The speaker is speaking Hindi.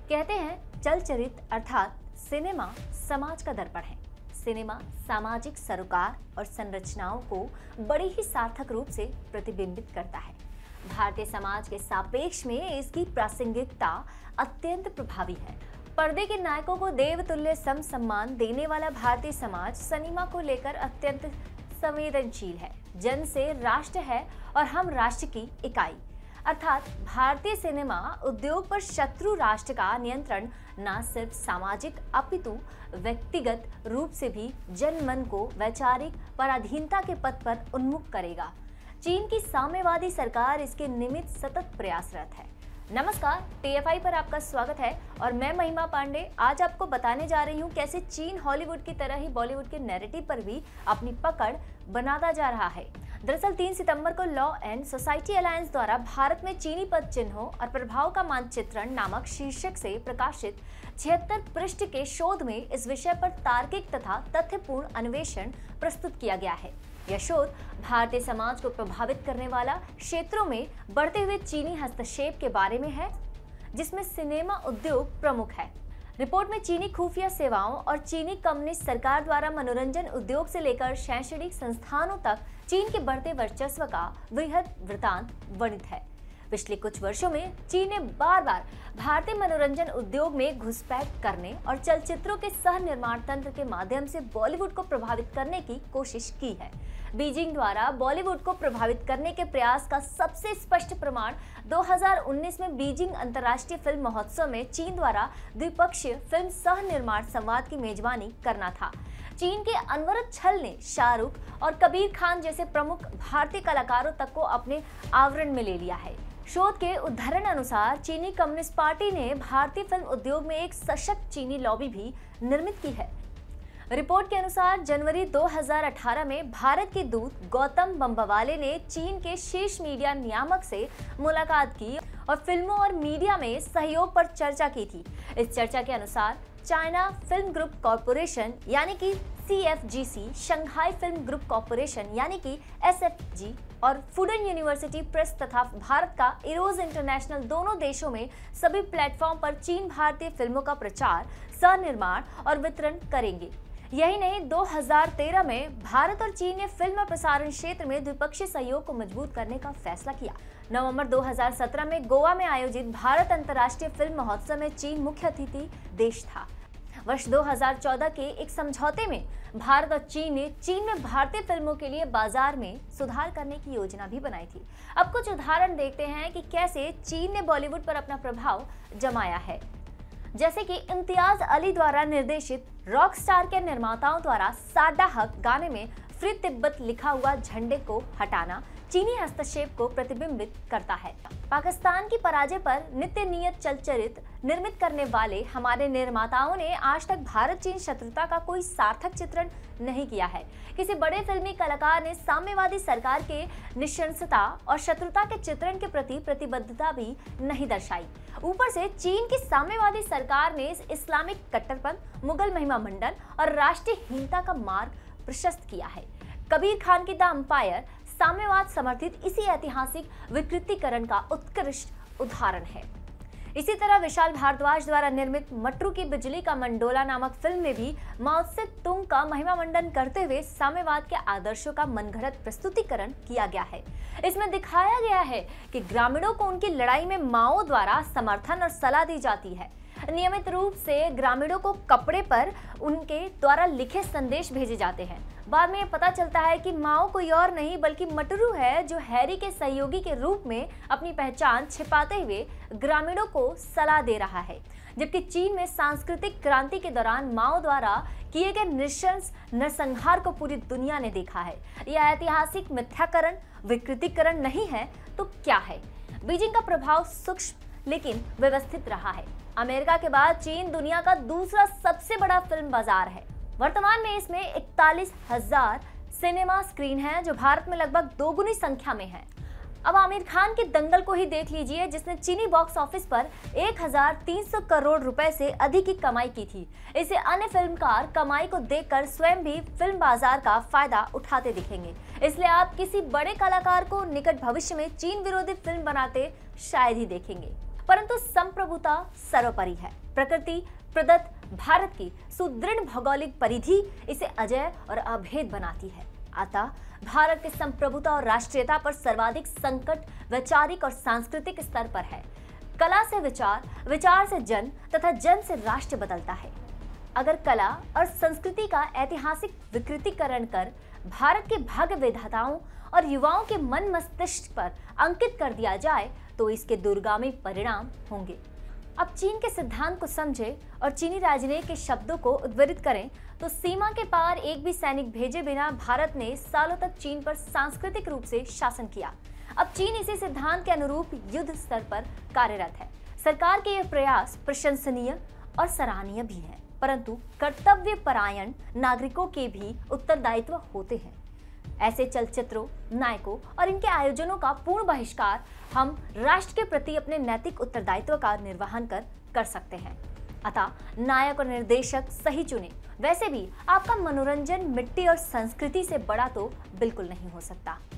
कहते हैं चलचित्र अर्थात सिनेमा समाज का दर्पण है। सिनेमा सामाजिक सरोकार और संरचनाओं को बड़ी ही सार्थक रूप से प्रतिबिंबित करता है। भारतीय समाज के सापेक्ष में इसकी प्रासंगिकता अत्यंत प्रभावी है। पर्दे के नायकों को देवतुल्य सम सम्मान देने वाला भारतीय समाज सिनेमा को लेकर अत्यंत संवेदनशील है। जन से राष्ट्र है और हम राष्ट्र की इकाई, अर्थात भारतीय सिनेमा उद्योग पर शत्रु राष्ट्र का नियंत्रण न सिर्फ सामाजिक अपितु व्यक्तिगत रूप से भी जनमन को वैचारिक पराधीनता के पथ पर उन्मुख करेगा। चीन की साम्यवादी सरकार इसके निमित्त सतत प्रयासरत है। नमस्कार, TFI पर आपका स्वागत है और मैं महिमा पांडे आज आपको बताने जा रही हूँ कैसे चीन हॉलीवुड की तरह ही बॉलीवुड के नैरेटिव पर भी अपनी पकड़ बनाता जा रहा है। दरअसल 3 सितंबर को लॉ एंड सोसाइटी अलायंस द्वारा भारत में चीनी पद चिन्हों और प्रभाव का मानचित्रण नामक शीर्षक से प्रकाशित 76 पृष्ठ के शोध में इस विषय पर तार्किक तथा तथ्यपूर्ण अन्वेषण प्रस्तुत किया गया है। यह शोध भारतीय समाज को प्रभावित करने वाला क्षेत्रों में बढ़ते हुए चीनी हस्तक्षेप के बारे में है, जिसमें सिनेमा उद्योग प्रमुख है। रिपोर्ट में चीनी खुफिया सेवाओं और चीनी कम्युनिस्ट सरकार द्वारा मनोरंजन उद्योग से लेकर शैक्षणिक संस्थानों तक चीन के बढ़ते वर्चस्व का वृहद वृतांत वर्णित है। पिछले कुछ वर्षों में चीन ने बार बार भारतीय मनोरंजन उद्योग में घुसपैठ करने और चलचित्रों के सह निर्माण तंत्र के माध्यम से बॉलीवुड को प्रभावित करने की कोशिश की है। बीजिंग द्वारा बॉलीवुड को प्रभावित करने के प्रयास का सबसे स्पष्ट प्रमाण 2019 में बीजिंग अंतर्राष्ट्रीय फिल्म महोत्सव में चीन द्वारा द्विपक्षीय फिल्म सह निर्माण संवाद की मेजबानी करना था। चीन के अनवरत छल ने शाहरुख और कबीर खान जैसे प्रमुख भारतीय कलाकारों तक को अपने आवरण में ले लिया है। शोध के उद्धरण अनुसार चीनी कम्युनिस्ट पार्टी ने भारतीय फिल्म उद्योग में एक सशक्त चीनी लॉबी भी निर्मित की है। रिपोर्ट के अनुसार जनवरी 2018 में भारत के दूत गौतम बम्बावाले ने चीन के शीर्ष मीडिया नियामक से मुलाकात की और फिल्मों और मीडिया में सहयोग पर चर्चा की थी। इस चर्चा के अनुसार चाइना फिल्म ग्रुप कॉरपोरेशन यानी कि CFGC, Shanghai film group corporation यानी कि SFG और फुडन यूनिवर्सिटी प्रेस तथा भारत का इरोज इंटरनेशनल दोनों देशों में सभी प्लेटफॉर्म पर चीन भारतीय फिल्मों का प्रचार, सह निर्माण और वितरण करेंगे। यही नहीं, 2013 में भारत और चीन ने फिल्म और प्रसारण क्षेत्र में द्विपक्षीय सहयोग को मजबूत करने का फैसला किया। नवंबर 2017 में गोवा में आयोजित भारत अंतर्राष्ट्रीय फिल्म महोत्सव में चीन मुख्य अतिथि देश था। वर्ष 2014 के एक समझौते में भारत और चीन ने चीन में भारतीय फिल्मों के लिए बाजार में सुधार करने की योजना भी बनाई थी। अब कुछ उदाहरण देखते हैं कि कैसे चीन ने बॉलीवुड पर अपना प्रभाव जमाया है। जैसे कि इम्तियाज अली द्वारा निर्देशित रॉक स्टार के निर्माताओं द्वारा साडा हक गाने में फ्री तिब्बत लिखा हुआ झंडे को हटाना चीनी हस्तक्षेप को प्रतिबिंबित करता है। पाकिस्तान की पराजय पर नित्य नियत चलचित्र निर्मित करने वाले हमारे निर्माताओं ने आज तक भारत चीन शत्रुता का कोई सार्थक चित्रण नहीं किया है। किसी बड़े फिल्मी कलाकार ने साम्यवादी सरकार के निशंसता और शत्रुता के चित्रण के प्रति प्रतिबद्धता भी नहीं दर्शाई। ऊपर से चीन की साम्यवादी सरकार ने इस्लामिक कट्टरपंथ, मुगल महिमा मंडन और राष्ट्रीयहीनता का मार्ग प्रशस्त किया है। कबीर खान की द अंपायर साम्यवाद समर्थित इसी ऐतिहासिक विकृतीकरण का उत्कृष्ट उदाहरण है। इसी तरह विशाल भारद्वाज द्वारा निर्मित मटरू की बिजली का मंडोला नामक फिल्म में भी माओ से तुंग का महिमा मंडन करते हुए साम्यवाद के आदर्शों का मनगढ़ंत प्रस्तुतिकरण किया गया है। इसमें दिखाया गया है कि ग्रामीणों को उनकी लड़ाई में माओ द्वारा समर्थन और सलाह दी जाती है। नियमित रूप से ग्रामीणों को कपड़े पर उनके द्वारा लिखे संदेश भेजे जाते हैं। बाद में ये पता चलता है कि माओ कोई और नहीं बल्कि मटरू है, जो हैरी के सहयोगी के रूप में अपनी पहचान छिपाते हुए ग्रामीणों को सलाह दे रहा है। जबकि चीन में सांस्कृतिक क्रांति के दौरान माओ द्वारा किए गए नृशंस नरसंहार को पूरी दुनिया ने देखा है। यह ऐतिहासिक मिथ्याकरण विकृतीकरण नहीं है तो क्या है? बीजिंग का प्रभाव सूक्ष्म लेकिन व्यवस्थित रहा है। अमेरिका के बाद चीन दुनिया का दूसरा सबसे बड़ा फिल्म बाजार है। वर्तमान में इसमें 41,000 सिनेमा स्क्रीन है, जो भारत में लगभग दोगुनी संख्या में है। अब आमिर खान के दंगल को ही देख लीजिए, जिसने चीनी बॉक्स ऑफिस पर 1300 करोड़ रुपए से अधिक की कमाई की थी। इसे अन्य फिल्मकार कमाई को देखकर स्वयं भी फिल्म बाजार का फायदा उठाते दिखेंगे। इसलिए आप किसी बड़े कलाकार को निकट भविष्य में चीन विरोधी फिल्म बनाते शायद ही देखेंगे। परंतु संप्रभुता सर्वोपरि है। प्रकृति प्रदत्त भारत की सुदृढ़ भौगोलिक परिधि इसे अजेय और अभेद बनाती है। अतः भारत की संप्रभुता और राष्ट्रीयता पर सर्वाधिक संकट वैचारिक और सांस्कृतिक स्तर पर है। कला से विचार, विचार से जन तथा जन से राष्ट्र बदलता है। अगर कला और संस्कृति का ऐतिहासिक विकृतीकरण कर भारत के भाग्य विधाताओं और युवाओं के मन मस्तिष्क पर अंकित कर दिया जाए तो इसके दूरगामी परिणाम होंगे। अब चीन के सिद्धांत को समझे और चीनी राजनयिक के शब्दों को उद्धृत करें तो सीमा के पार एक भी सैनिक भेजे बिना भारत ने सालों तक चीन पर सांस्कृतिक रूप से शासन किया। अब चीन इसी सिद्धांत के अनुरूप युद्ध स्तर पर कार्यरत है। सरकार के यह प्रयास प्रशंसनीय और सराहनीय भी है, परंतु कर्तव्य परायण नागरिकों के भी उत्तरदायित्व होते हैं। ऐसे चलचित्रों, नायकों और इनके आयोजनों का पूर्ण बहिष्कार हम राष्ट्र के प्रति अपने नैतिक उत्तरदायित्व का निर्वहन कर सकते हैं। अतः नायक और निर्देशक सही चुने। वैसे भी आपका मनोरंजन मिट्टी और संस्कृति से बड़ा तो बिल्कुल नहीं हो सकता।